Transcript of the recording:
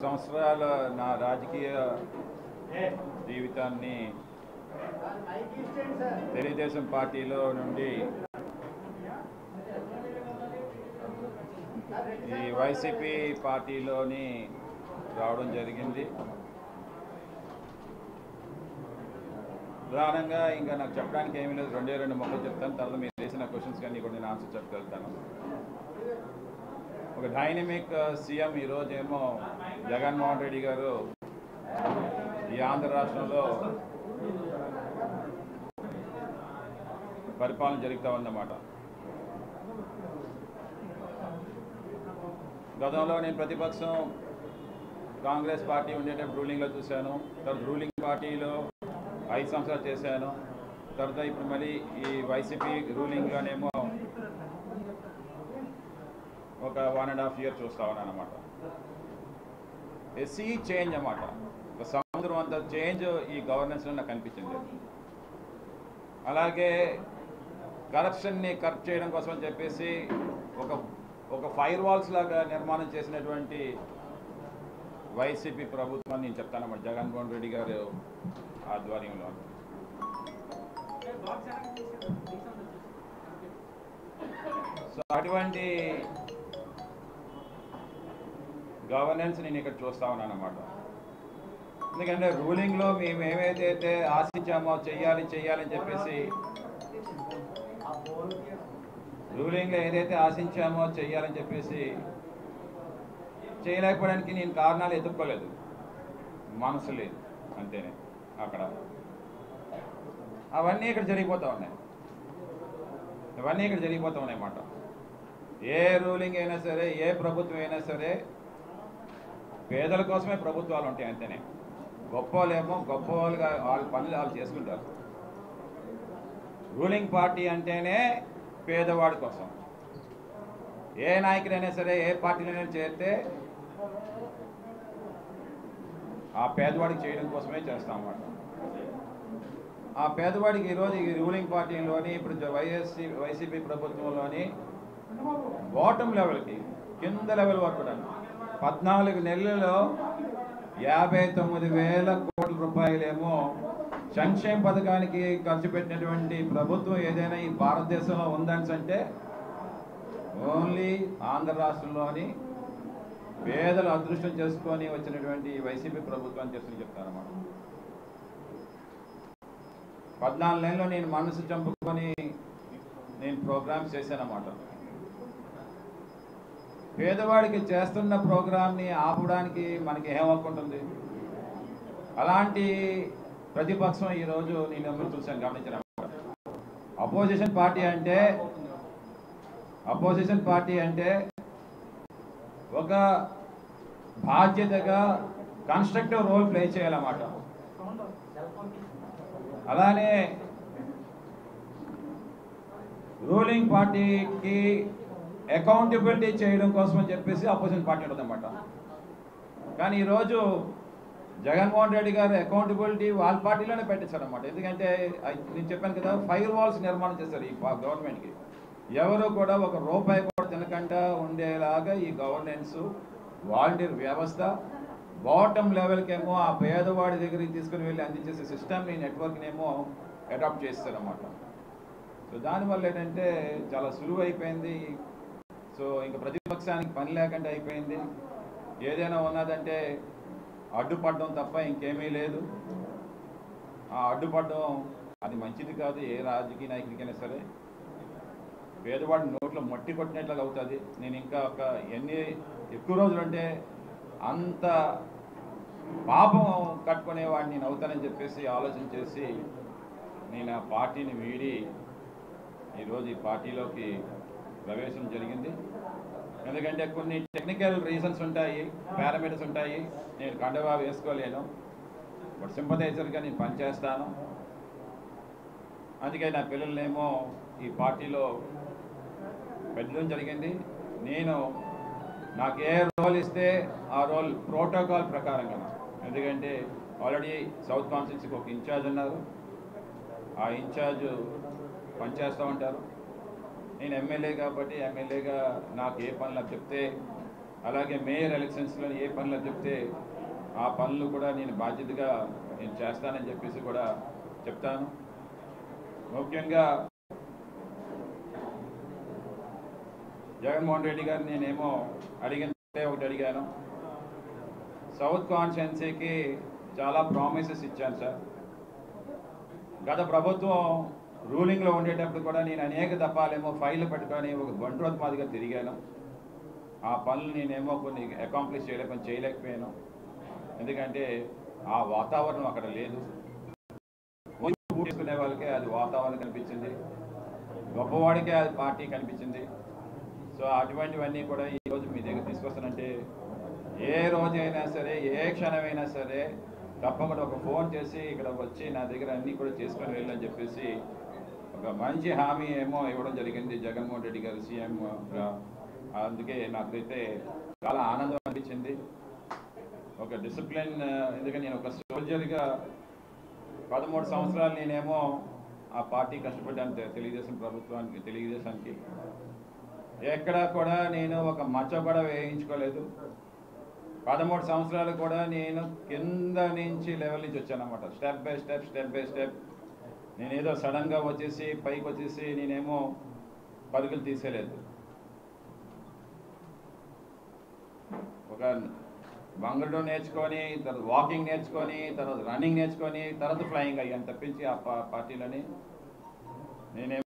సంవత్సరాల నా రాజకీయ జీవితాన్ని తెలుగుదేశం పార్టీలో నుండి ఈ వైసీపీ పార్టీలోని రావడం జరిగింది. ప్రధానంగా ఇంకా నాకు చెప్పడానికి ఏమీ లేదు, రెండు మొక్కలు చెప్తాను. తర్వాత మీరు వేసిన క్వశ్చన్స్ కానీ కూడా నేను ఆన్సర్ చెప్పగలుగుతాను. ఒక డైనమిక్ సీఎం ఈరోజేమో జగన్మోహన్ రెడ్డి గారు ఈ ఆంధ్ర రాష్ట్రంలో పరిపాలన జరుగుతూ ఉందన్నమాట. గతంలో నేను ప్రతిపక్షం కాంగ్రెస్ పార్టీ ఉండేటప్పుడు రూలింగ్లో చూశాను. తర్వాత రూలింగ్ పార్టీలో 5 సంవత్సరాలు చేశాను. తర్వాత ఇప్పుడు మళ్ళీ ఈ వైసీపీ రూలింగ్లోనేమో ఒక 1.5 years చూస్తా ఉన్నాను అన్నమాట. సీ చేంజ్ అన్నమాట. ఒక సముద్రం అంత చేంజ్ ఈ గవర్నెన్స్లో నాకు కనిపించింది. అలాగే కరప్షన్ని కరెక్ట్ చేయడం కోసం అని చెప్పేసి ఒక ఫైర్ వాల్స్ లాగా నిర్మాణం చేసినటువంటి వైసీపీ ప్రభుత్వాన్ని నేను చెప్తానన్నమాట, జగన్మోహన్ రెడ్డి గారు ఆధ్వర్యంలో. సో అటువంటి గవర్నెన్స్ నేను ఇక్కడ చూస్తా ఉన్నాను అన్నమాట. ఎందుకంటే రూలింగ్లో మేము ఏమైతే ఆశించామో చెయ్యాలని చెప్పేసి రూలింగ్లో ఏదైతే ఆశించామో చెయ్యాలని చెప్పేసి చేయలేకపోవడానికి నేను కారణాలు ఎదుర్కోలేదు, మనసు లేదు అంతేనే. అక్కడ అవన్నీ ఇక్కడ జరిగిపోతూ ఉన్నాయి, అన్నమాట. ఏ రూలింగ్ అయినా సరే, ఏ ప్రభుత్వం అయినా సరే పేదల కోసమే ప్రభుత్వాలు ఉంటాయి అంతేనే. గొప్పవాళ్ళేమో గొప్పవాళ్ళుగా వాళ్ళ పనులు వాళ్ళు చేసుకుంటారు. రూలింగ్ పార్టీ అంటేనే పేదవాడి కోసం. ఏ నాయకుడైనా సరే, ఏ పార్టీలైనా చేరితే ఆ పేదవాడికి చేయడం కోసమే చేస్తాం అన్నమాట. ఆ పేదవాడికి ఈరోజు ఈ రూలింగ్ పార్టీలోని ఇప్పుడు వైసీపీ ప్రభుత్వంలోని బాటమ్ లెవెల్కి, కింద లెవెల్ వరకు కూడా 14 నెలల్లో 59,000 కోట్ల రూపాయలేమో సంక్షేమ పథకానికి ఖర్చు పెట్టినటువంటి ప్రభుత్వం ఏదైనా ఈ భారతదేశంలో ఉందని అంటే ఓన్లీ ఆంధ్ర రాష్ట్రంలోని పేదలు అదృష్టం చేసుకొని వచ్చినటువంటి వైసీపీ ప్రభుత్వాన్ని చెప్తారన్నమాట. 14 నెలల్లో నేను మనసు చంపుకొని నేను ప్రోగ్రామ్స్ చేశానన్నమాట. పేదవాడికి చేస్తున్న ప్రోగ్రామ్ని ఆపడానికి మనకి ఏం హక్కు ఉంటుంది? అలాంటి ప్రతిపక్షం ఈరోజు నేను అందరూ చూశాను, గమనించిన. అపోజిషన్ పార్టీ అంటే ఒక బాధ్యతగా కన్స్ట్రక్టివ్ రోల్ ప్లే చేయాలన్నమాట. అలానే రూలింగ్ పార్టీకి అకౌంటబిలిటీ చేయడం కోసం అని చెప్పేసి అపోజిషన్ పార్టీ ఉంటుందన్నమాట. కానీ ఈరోజు జగన్మోహన్ రెడ్డి గారు అకౌంటబిలిటీ వాళ్ళ పార్టీలోనే పెట్టించారన్నమాట. ఎందుకంటే నేను చెప్పాను కదా, ఫైర్ వాల్స్ నిర్మాణం చేశారు ఈ గవర్నమెంట్కి. ఎవరు కూడా ఒక రూపాయి కూడా తినకుండా ఉండేలాగా ఈ గవర్నెన్స్, వాలంటీర్ వ్యవస్థ, బాటమ్ లెవెల్కేమో ఆ పేదవాడి దగ్గరికి తీసుకుని వెళ్ళి అందించేసే సిస్టమ్ని, నెట్వర్క్నేమో అడాప్ట్ చేస్తారన్నమాట. సో దానివల్ల ఏంటంటే చాలా సులువు అయిపోయింది. సో ఇంకా ప్రతిపక్షానికి పని లేకుండా అయిపోయింది. ఏదైనా ఉన్నదంటే అడ్డుపడడం తప్ప ఇంకేమీ లేదు. ఆ అడ్డుపడడం అది మంచిది కాదు ఏ రాజకీయ నాయకుడికైనా సరే. పేదవాడి నోట్లో మట్టి కొట్టినట్లుగా అవుతుంది. నేను ఇంకా ఎన్ని ఎక్కువ రోజులు అంటే అంత పాపం కట్టుకునేవాడిని నేను అవుతానని చెప్పేసి ఆలోచన చేసి నేను ఆ పార్టీని వీడి ఈరోజు ఈ పార్టీలోకి ప్రవేశం జరిగింది. ఎందుకంటే కొన్ని టెక్నికల్ రీజన్స్ ఉంటాయి, పారామీటర్స్ ఉంటాయి. నేను కండవా వేసుకోలేను, బట్ సింపథైజర్గా నేను పనిచేస్తాను. అందుకే నా పిల్లలనేమో ఈ పార్టీలో పెట్టడం జరిగింది. నాకు ఏ రోల్ ఇస్తే ఆ రోల్ ప్రోటోకాల్ ప్రకారంగా, ఎందుకంటే ఆల్రెడీ సౌత్ కాన్స్టిట్యున్సీకి ఒక ఇన్ఛార్జ్ ఉన్నారు. ఆ ఇన్ఛార్జ్ పనిచేస్తూ ఉంటారు. నేను ఎమ్మెల్యే కాబట్టి ఎమ్మెల్యేగా నాకు ఏ పనులు చెప్తే అలాగే మేయర్ ఎలక్షన్స్లో ఏ పనులు చెప్తే ఆ పనులు కూడా నేను బాధ్యతగా నేను చేస్తానని చెప్పేసి కూడా చెప్తాను. ముఖ్యంగా జగన్మోహన్ రెడ్డి గారు నేనేమో ఒకటి అడిగాను. సౌత్ కాన్స్టిట్యున్సీకి చాలా ప్రామిసెస్ ఇచ్చాను సార్. గత ప్రభుత్వం రూలింగ్లో ఉండేటప్పుడు కూడా నేను అనేక దఫాలేమో ఫైళ్ళు పెట్టుకొని ఒక బంట్రోత్ మాదిగా తిరిగాను. ఆ పనులు నేనేమో కొన్ని అకాంప్లిష్ చేయలేకపోయాను. ఎందుకంటే ఆ వాతావరణం అక్కడ లేదు. తీసుకునే వాళ్ళకే అది వాతావరణం కనిపించింది, గొప్పవాడికే అది పార్టీ కనిపించింది. సో అటువంటివన్నీ కూడా ఈరోజు మీ దగ్గర తీసుకొస్తానంటే ఏ రోజైనా సరే ఏ క్షణమైనా సరే తప్పకుండా ఒక ఫోన్ చేసి ఇక్కడ వచ్చి నా దగ్గర అన్నీ కూడా చేసుకొని వెళ్ళని చెప్పేసి ఒక మంచి హామీ ఏమో ఇవ్వడం జరిగింది జగన్మోహన్ రెడ్డి గారు సీఎంగా. అందుకే నాకైతే చాలా ఆనందం అనిపించింది. ఒక డిసిప్లిన్, ఎందుకంటే నేను ఒక సోల్జర్గా 13 సంవత్సరాలు నేనేమో ఆ పార్టీ కష్టపడ్డాను, తెలుగుదేశానికి ఎక్కడా కూడా నేను ఒక మచ్చ కూడా వేయించుకోలేదు. 13 సంవత్సరాలు కూడా నేను కింద నుంచి లెవెల్ నుంచి వచ్చానన్నమాట. Step by step. నేనేదో సడన్గా వచ్చేసి పైకి వచ్చేసి నేనేమో పరుగులు తీసేయలేదు. ఒక బంగళూరు నేర్చుకొని, తర్వాత వాకింగ్ నేర్చుకొని, తర్వాత రన్నింగ్ నేర్చుకొని, తర్వాత ఫ్లయింగ్ అయ్యాను తప్పించి ఆ పార్టీలని నేనే